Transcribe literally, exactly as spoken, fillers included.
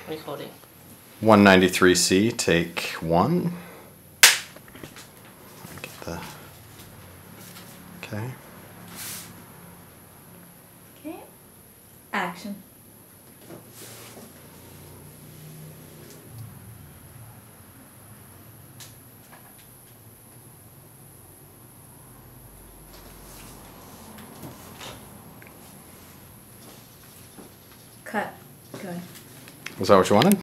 recording. one ninety-three C, take one. Get the, okay. Okay. Action. Cut. Good. Was that what you wanted?